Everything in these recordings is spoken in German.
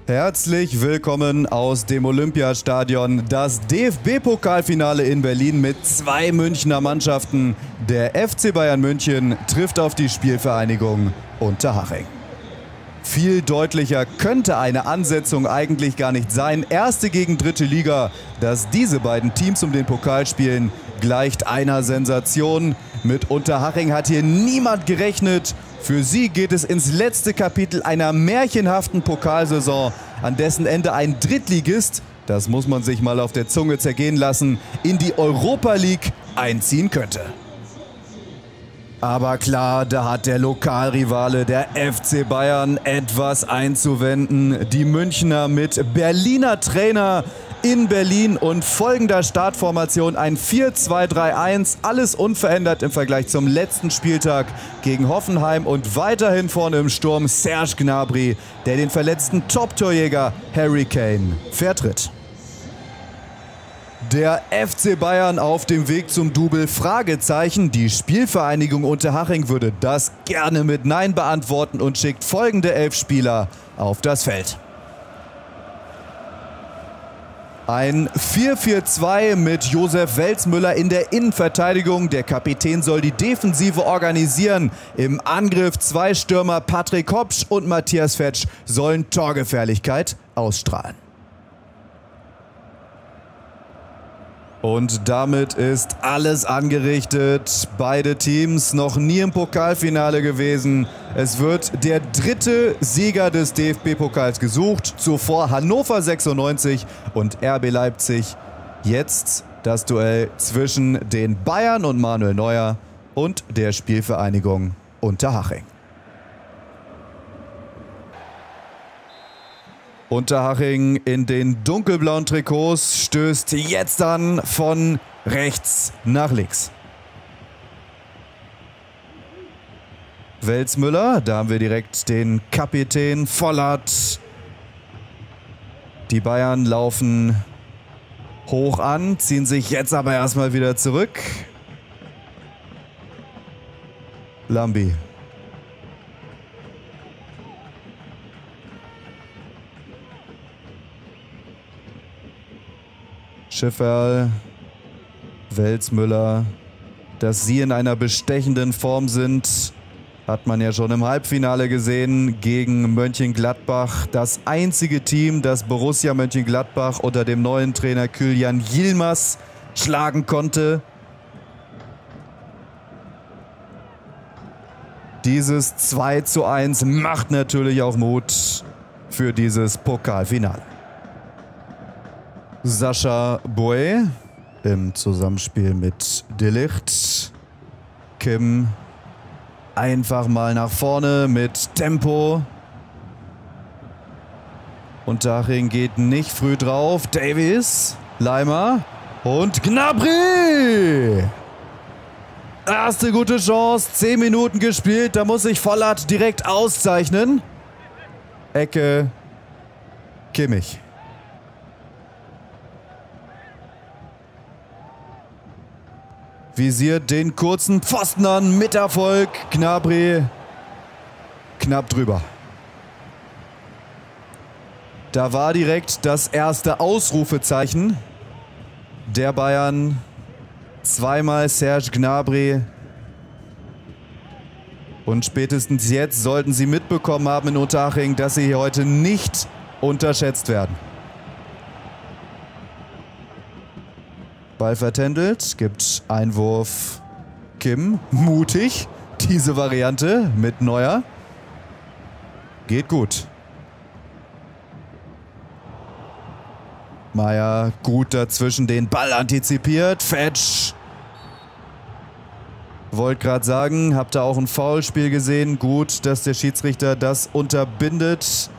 Herzlich willkommen aus dem Olympiastadion. Das DFB-Pokalfinale in Berlin mit zwei Münchner Mannschaften. Der FC Bayern München trifft auf die Spielvereinigung Unterhaching. Viel deutlicher könnte eine Ansetzung eigentlich gar nicht sein. Erste gegen dritte Liga. Dass diese beiden Teams um den Pokal spielen, gleicht einer Sensation. Mit Unterhaching hat hier niemand gerechnet. Für sie geht es ins letzte Kapitel einer märchenhaften Pokalsaison, an dessen Ende ein Drittligist, das muss man sich mal auf der Zunge zergehen lassen, in die Europa League einziehen könnte. Aber klar, da hat der Lokalrivale, der FC Bayern, etwas einzuwenden. Die Münchner mit Berliner Trainer in Berlin und folgender Startformation ein 4-2-3-1. Alles unverändert im Vergleich zum letzten Spieltag gegen Hoffenheim und weiterhin vorne im Sturm Serge Gnabry, der den verletzten Top-Torjäger Harry Kane vertritt. Der FC Bayern auf dem Weg zum Double? Fragezeichen. Die Spielvereinigung Unterhaching würde das gerne mit Nein beantworten und schickt folgende 11 Spieler auf das Feld. Ein 4-4-2 mit Josef Welzmüller in der Innenverteidigung. Der Kapitän soll die Defensive organisieren. Im Angriff zwei Stürmer Patrick Hopsch und Matthias Fetsch sollen Torgefährlichkeit ausstrahlen. Und damit ist alles angerichtet. Beide Teams noch nie im Pokalfinale gewesen. Es wird der dritte Sieger des DFB-Pokals gesucht. Zuvor Hannover 96 und RB Leipzig. Jetzt das Duell zwischen den Bayern und Manuel Neuer und der Spielvereinigung Unterhaching. Unterhaching in den dunkelblauen Trikots stößt jetzt an von rechts nach links. Welzmüller, da haben wir direkt den Kapitän Vollert. Die Bayern laufen hoch an, ziehen sich jetzt aber erstmal wieder zurück. Lambi. Schifferl, Welzmüller, dass sie in einer bestechenden Form sind, hat man ja schon im Halbfinale gesehen gegen Mönchengladbach. Das einzige Team, das Borussia Mönchengladbach unter dem neuen Trainer Kyljan Yilmaz schlagen konnte. Dieses 2:1 macht natürlich auch Mut für dieses Pokalfinale. Sascha Boey im Zusammenspiel mit De Ligt. Kim einfach mal nach vorne mit Tempo. Unterhaching geht nicht früh drauf. Davies, Leimer und Gnabry. Erste gute Chance, 10 Minuten gespielt. Da muss sich Vollert direkt auszeichnen. Ecke, Kimmich. Visiert den kurzen Pfosten an, mit Erfolg. Gnabry knapp drüber. Da war direkt das erste Ausrufezeichen der Bayern. Zweimal Serge Gnabry. Und spätestens jetzt sollten sie mitbekommen haben in Unterhaching, dass sie hier heute nicht unterschätzt werden. Ball vertändelt, gibt Einwurf Kim. Mutig, diese Variante mit Neuer. Geht gut. Meier gut dazwischen den Ball antizipiert. Fetsch. Wollte gerade sagen, habt ihr auch ein Foulspiel gesehen. Gut, dass der Schiedsrichter das unterbindet.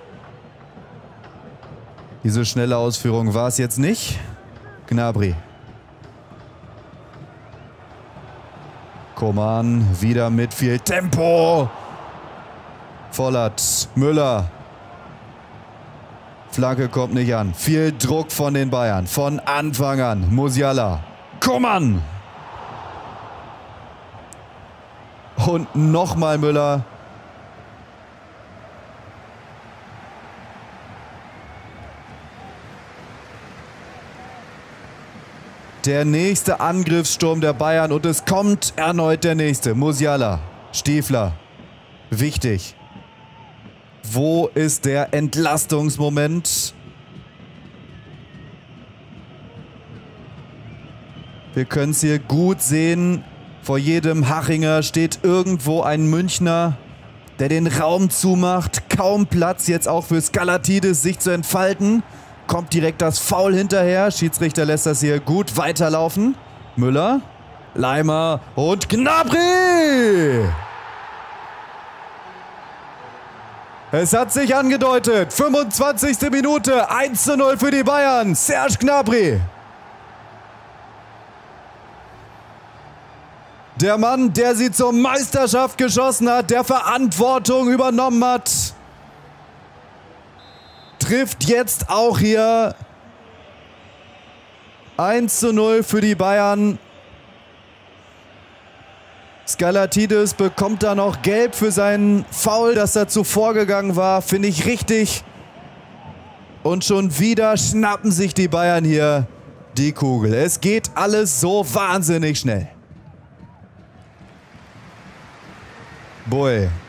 Diese schnelle Ausführung war es jetzt nicht. Gnabry. Coman wieder mit viel Tempo. Vollert, Müller. Flanke kommt nicht an. Viel Druck von den Bayern. Von Anfang an. Musiala. Coman. Und nochmal Müller. Der nächste Angriffssturm der Bayern und es kommt erneut der nächste. Musiala, Stiefler, wichtig. Wo ist der Entlastungsmoment? Wir können es hier gut sehen. Vor jedem Hachinger steht irgendwo ein Münchner, der den Raum zumacht. Kaum Platz jetzt auch für Skalatides, sich zu entfalten. Kommt direkt das Foul hinterher. Schiedsrichter lässt das hier gut weiterlaufen. Müller, Leimer und Gnabry! Es hat sich angedeutet. 25. Minute, 1:0 für die Bayern. Serge Gnabry. Der Mann, der sie zur Meisterschaft geschossen hat, der Verantwortung übernommen hat, trifft jetzt auch hier. 1:0 für die Bayern. Skalatides bekommt da noch gelb für seinen Foul, das da zuvor gegangen war. Finde ich richtig. Und schon wieder schnappen sich die Bayern hier die Kugel. Es geht alles so wahnsinnig schnell. Boy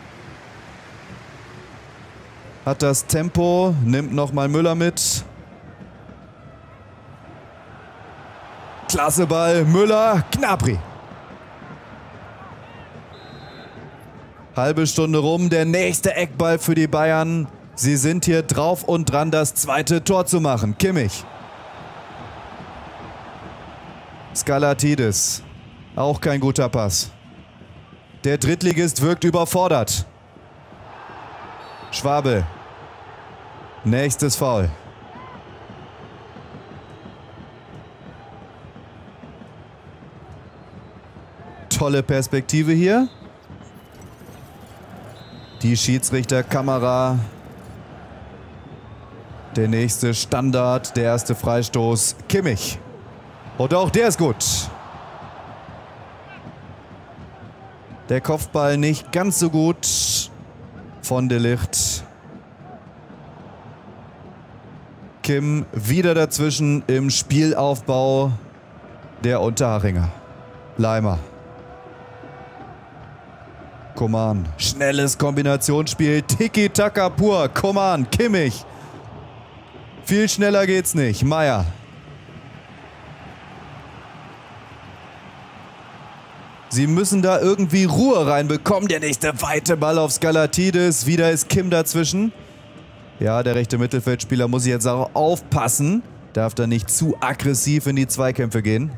hat das Tempo, nimmt nochmal Müller mit. Klasse Ball, Müller, Gnabry. Halbe Stunde rum, der nächste Eckball für die Bayern. Sie sind hier drauf und dran, das zweite Tor zu machen. Kimmich. Skalatides. Auch kein guter Pass. Der Drittligist wirkt überfordert. Schwabel. Nächstes Foul. Tolle Perspektive hier. Die Schiedsrichterkamera. Der nächste Standard, der erste Freistoß. Kimmich. Und auch der ist gut. Der Kopfball nicht ganz so gut von De Ligt. Kim wieder dazwischen im Spielaufbau der Unterhachinger. Leimer. Coman. Schnelles Kombinationsspiel. Tiki-Taka pur. Coman. Kimmich. Viel schneller geht's nicht. Meier. Sie müssen da irgendwie Ruhe reinbekommen. Der nächste weite Ball auf Skalatides. Wieder ist Kim dazwischen. Ja, der rechte Mittelfeldspieler muss jetzt auch aufpassen. Darf da nicht zu aggressiv in die Zweikämpfe gehen.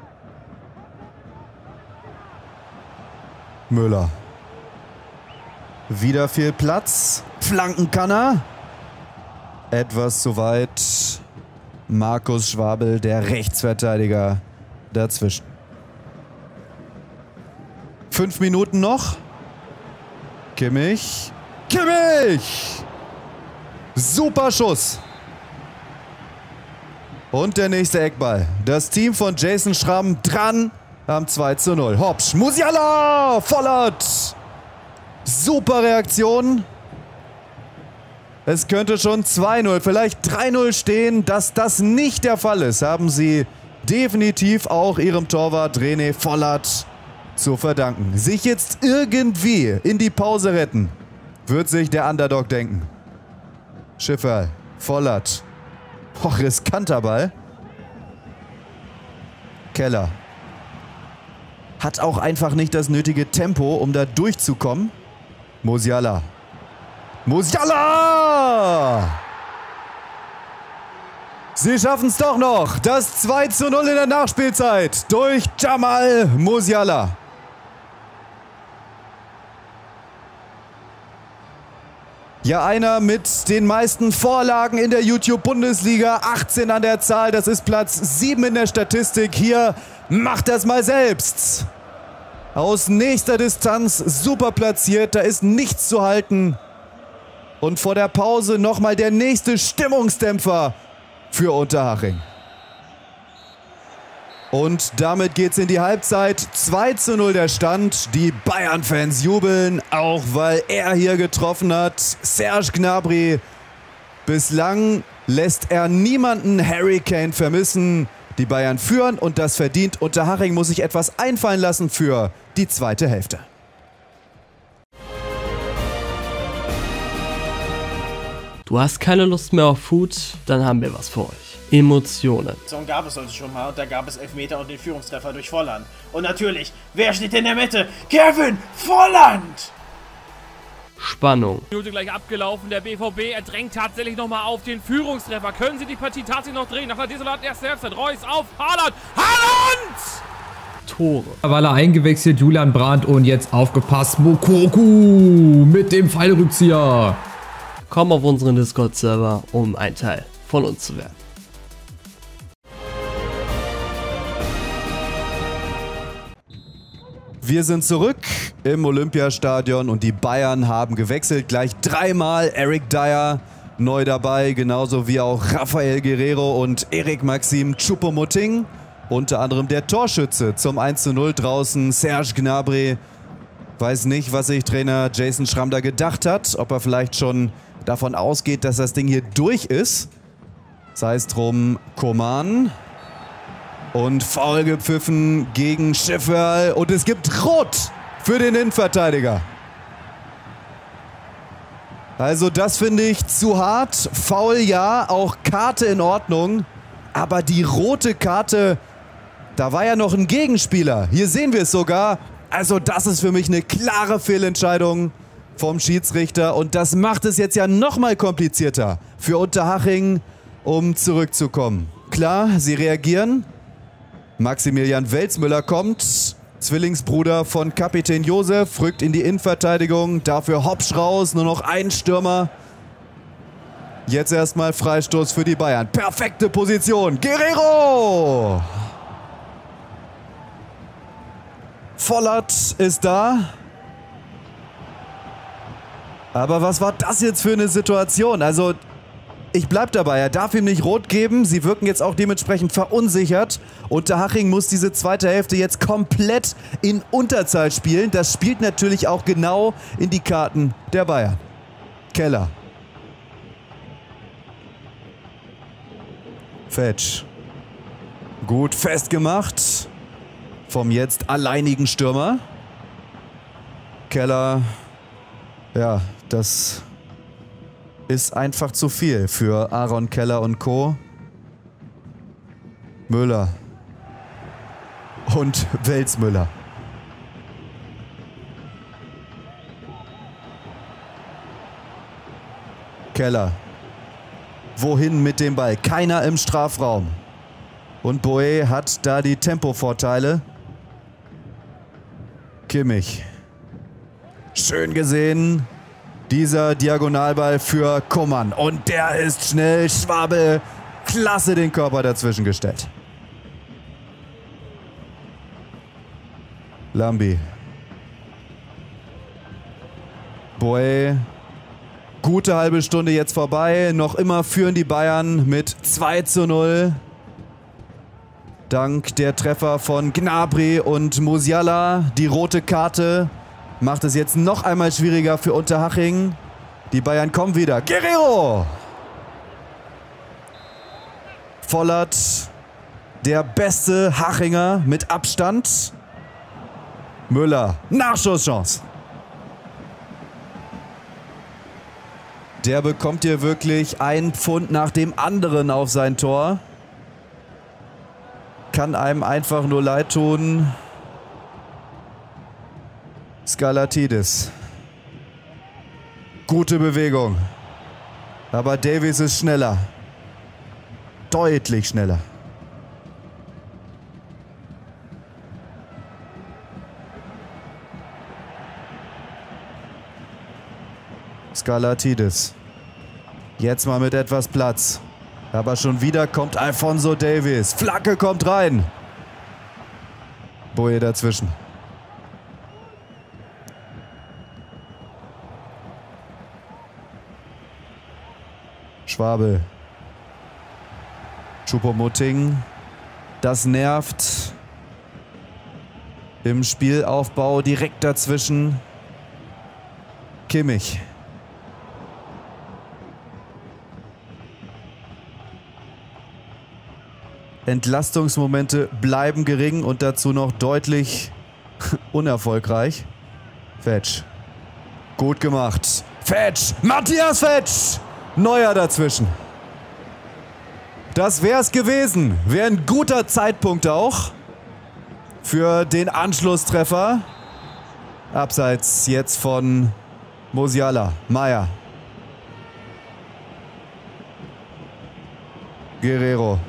Müller. Wieder viel Platz. Flanken kann er. Etwas zu weit. Markus Schwabel, der Rechtsverteidiger, dazwischen. 5 Minuten noch. Kimmich. Kimmich! Super Schuss. Und der nächste Eckball. Das Team von Jason Schramm dran am 2:0. Hopsch. Musiala! Vollert! Super Reaktion. Es könnte schon 2:0, vielleicht 3:0 stehen. Dass das nicht der Fall ist, haben sie definitiv auch ihrem Torwart René Vollert zu verdanken. Sich jetzt irgendwie in die Pause retten, wird sich der Underdog denken. Schifferl, Vollert. Riskanter Ball. Keller. Hat auch einfach nicht das nötige Tempo, um da durchzukommen. Musiala. Musiala! Sie schaffen es doch noch. Das 2:0 in der Nachspielzeit durch Jamal Musiala. Ja, einer mit den meisten Vorlagen in der YouTube-Bundesliga. 18 an der Zahl, das ist Platz 7 in der Statistik. Hier macht das mal selbst. Aus nächster Distanz, super platziert, da ist nichts zu halten. Und vor der Pause nochmal der nächste Stimmungsdämpfer für Unterhaching. Und damit geht's in die Halbzeit. 2:0 der Stand. Die Bayern-Fans jubeln, auch weil er hier getroffen hat. Serge Gnabry. Bislang lässt er niemanden Harry Kane vermissen. Die Bayern führen und das verdient. Unterhaching muss sich etwas einfallen lassen für die zweite Hälfte. Du hast keine Lust mehr auf Food? Dann haben wir was für euch. Emotionen. So gab es heute schon mal und da gab es Elfmeter und den Führungstreffer durch Volland. Und natürlich, wer steht in der Mitte? Kevin Volland! Spannung. Minute gleich abgelaufen, der BVB, er drängt tatsächlich nochmal auf den Führungstreffer. Können sie die Partie tatsächlich noch drehen? Nach einer desolaten ersten Halbzeit. Reus auf Haaland. Haaland! Tore. Mittlerweile eingewechselt, Julian Brandt und jetzt aufgepasst, Moukoko mit dem Fallrückzieher. Komm auf unseren Discord-Server, um ein Teil von uns zu werden. Wir sind zurück im Olympiastadion und die Bayern haben gewechselt. Gleich dreimal Eric Dier neu dabei, genauso wie auch Rafael Guerreiro und Eric Maxim Choupo-Moting. Unter anderem der Torschütze zum 1:0 draußen, Serge Gnabry. Weiß nicht, was sich Trainer Jason Schramm da gedacht hat, ob er vielleicht schon davon ausgeht, dass das Ding hier durch ist. Sei es drum, Coman. Und faul gepfiffen gegen Schifferl. Und es gibt Rot für den Innenverteidiger. Also das finde ich zu hart. Foul ja, auch Karte in Ordnung. Aber die rote Karte, da war ja noch ein Gegenspieler. Hier sehen wir es sogar. Also das ist für mich eine klare Fehlentscheidung vom Schiedsrichter. Und das macht es jetzt ja nochmal komplizierter für Unterhaching, um zurückzukommen. Klar, sie reagieren. Maximilian Welzmüller kommt, Zwillingsbruder von Kapitän Josef, rückt in die Innenverteidigung, dafür Hopsch raus, nur noch ein Stürmer. Jetzt erstmal Freistoß für die Bayern. Perfekte Position, Guerreiro! Vollert ist da. Aber was war das jetzt für eine Situation? Also ich bleib dabei, er darf ihm nicht rot geben. Sie wirken jetzt auch dementsprechend verunsichert. Unterhaching muss diese zweite Hälfte jetzt komplett in Unterzahl spielen. Das spielt natürlich auch genau in die Karten der Bayern. Keller. Fetsch. Gut festgemacht. Vom jetzt alleinigen Stürmer. Keller. Ja, das ist einfach zu viel für Aaron Keller und Co. Müller. Und Welzmüller. Keller. Wohin mit dem Ball? Keiner im Strafraum. Und Boe hat da die Tempovorteile. Kimmich. Schön gesehen. Dieser Diagonalball für Coman. Und der ist schnell. Schwabel. Klasse den Körper dazwischen gestellt. Lambi. Boe. Gute halbe Stunde jetzt vorbei. Noch immer führen die Bayern mit 2:0. Dank der Treffer von Gnabry und Musiala. Die rote Karte macht es jetzt noch einmal schwieriger für Unterhaching. Die Bayern kommen wieder. Guerreiro! Vollert, der beste Hachinger mit Abstand. Müller, Nachschusschance. Der bekommt hier wirklich ein Pfund nach dem anderen auf sein Tor. Kann einem einfach nur leid tun. Skalatidis. Gute Bewegung. Aber Davies ist schneller. Deutlich schneller. Skalatidis. Jetzt mal mit etwas Platz. Aber schon wieder kommt Alphonso Davies. Flanke kommt rein. Boe dazwischen. Schwabel. Choupo-Moting. Das nervt. Im Spielaufbau direkt dazwischen. Kimmich. Entlastungsmomente bleiben gering und dazu noch deutlich unerfolgreich. Vetsch. Gut gemacht. Vetsch. Matthias Vetsch. Neuer dazwischen. Das wär's gewesen. Wäre ein guter Zeitpunkt auch für den Anschlusstreffer. Abseits jetzt von Musiala. Meier. Guerrero.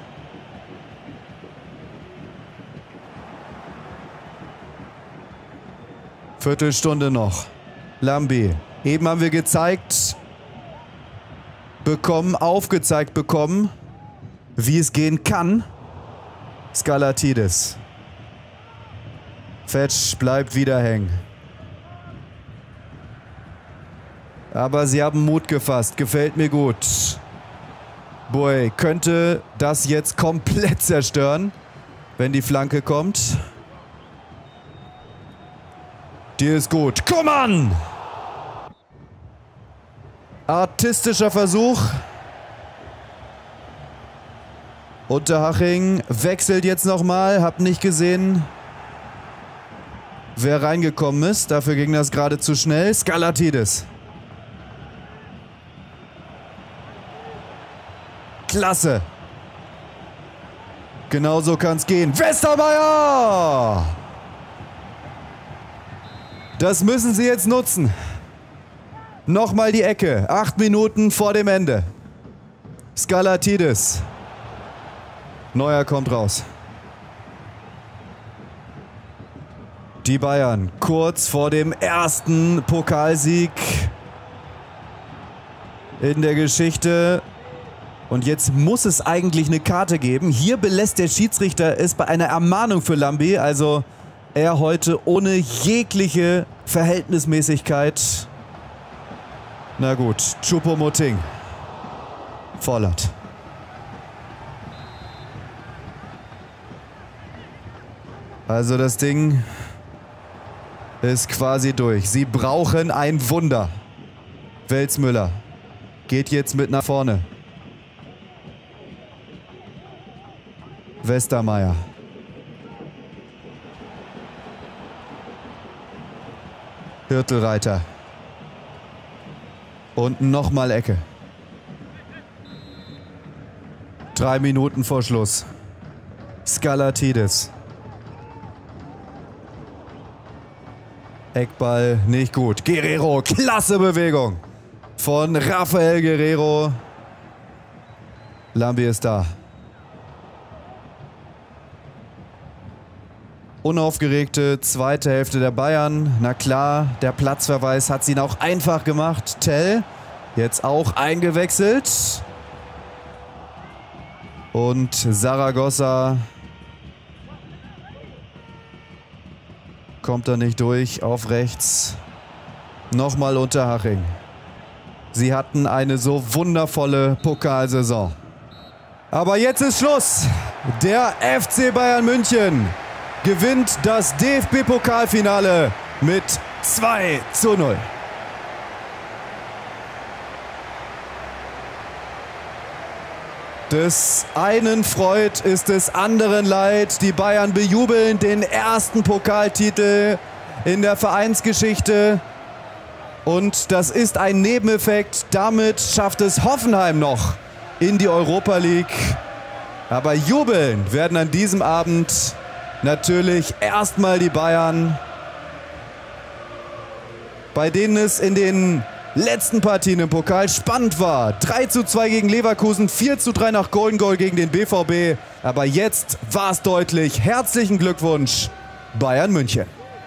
Viertelstunde noch. Lambi. Eben haben wir aufgezeigt bekommen, wie es gehen kann. Scalatidis. Vetsch bleibt wieder hängen. Aber sie haben Mut gefasst. Gefällt mir gut. Boy, könnte das jetzt komplett zerstören, wenn die Flanke kommt. Die ist gut. Komm an! Artistischer Versuch. Unterhaching wechselt jetzt nochmal. Hab nicht gesehen, wer reingekommen ist. Dafür ging das gerade zu schnell. Scalatidis. Klasse. Genauso kann es gehen. Westermeier! Das müssen sie jetzt nutzen. Nochmal die Ecke. 8 Minuten vor dem Ende. Scalatidis. Neuer kommt raus. Die Bayern kurz vor dem ersten Pokalsieg in der Geschichte. Und jetzt muss es eigentlich eine Karte geben. Hier belässt der Schiedsrichter es bei einer Ermahnung für Lambi. Also er heute ohne jegliche Verhältnismäßigkeit. Na gut, Choupo-Moting. Volland. Also das Ding ist quasi durch. Sie brauchen ein Wunder. Welsmüller geht jetzt mit nach vorne. Westermeier. Hürtelreiter. Und nochmal Ecke. 3 Minuten vor Schluss. Scalatidis. Eckball nicht gut. Guerrero, klasse Bewegung von Rafael Guerrero. Lambi ist da. Unaufgeregte zweite Hälfte der Bayern. Na klar, der Platzverweis hat es ihnen auch einfach gemacht. Tell jetzt auch eingewechselt. Und Zaragoza kommt da nicht durch. Auf rechts. Nochmal Unterhaching. Sie hatten eine so wundervolle Pokalsaison. Aber jetzt ist Schluss. Der FC Bayern München gewinnt das DFB-Pokalfinale mit 2:0. Des einen Freud ist des anderen Leid. Die Bayern bejubeln den ersten Pokaltitel in der Vereinsgeschichte. Und das ist ein Nebeneffekt. Damit schafft es Hoffenheim noch in die Europa League. Aber jubeln werden an diesem Abend natürlich erstmal die Bayern, bei denen es in den letzten Partien im Pokal spannend war. 3:2 gegen Leverkusen, 4:3 nach Golden Goal gegen den BVB. Aber jetzt war es deutlich. Herzlichen Glückwunsch, Bayern München.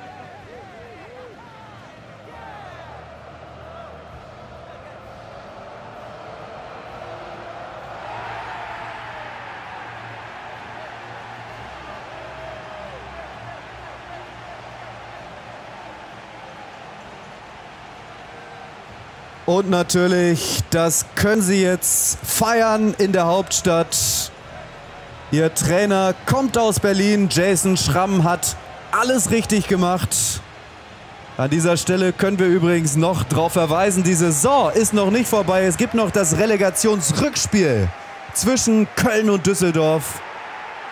Und natürlich, das können sie jetzt feiern in der Hauptstadt. Ihr Trainer kommt aus Berlin. Jason Schramm hat alles richtig gemacht. An dieser Stelle können wir übrigens noch darauf verweisen, die Saison ist noch nicht vorbei. Es gibt noch das Relegationsrückspiel zwischen Köln und Düsseldorf.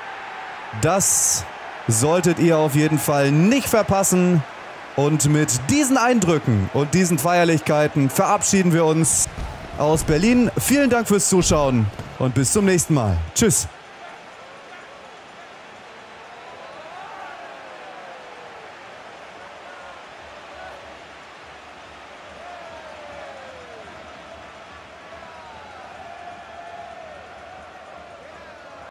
Das solltet ihr auf jeden Fall nicht verpassen. Und mit diesen Eindrücken und diesen Feierlichkeiten verabschieden wir uns aus Berlin. Vielen Dank fürs Zuschauen und bis zum nächsten Mal. Tschüss.